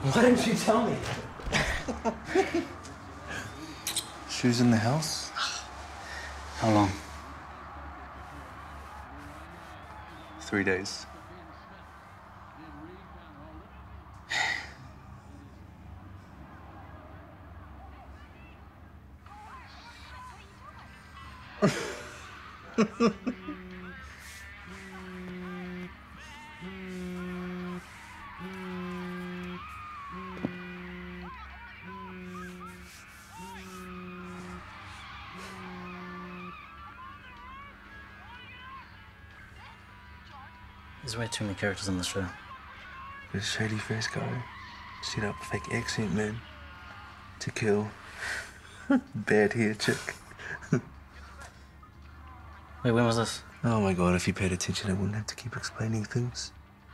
Why didn't you tell me? She was in the house? How long? 3 days. There's way too many characters on the show. This shady face guy. Set up fake accent man. To kill. Bad hair chick. Wait, when was this? Oh my god, if you paid attention, I wouldn't have to keep explaining things.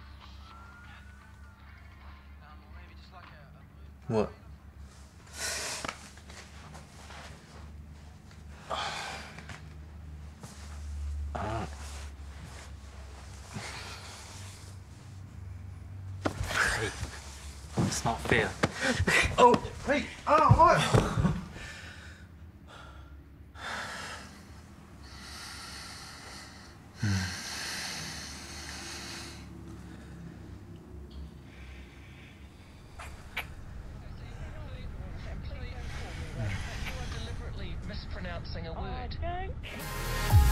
What? Hey, it's not fair. Oh, hey, what? Deliberately mispronouncing a word.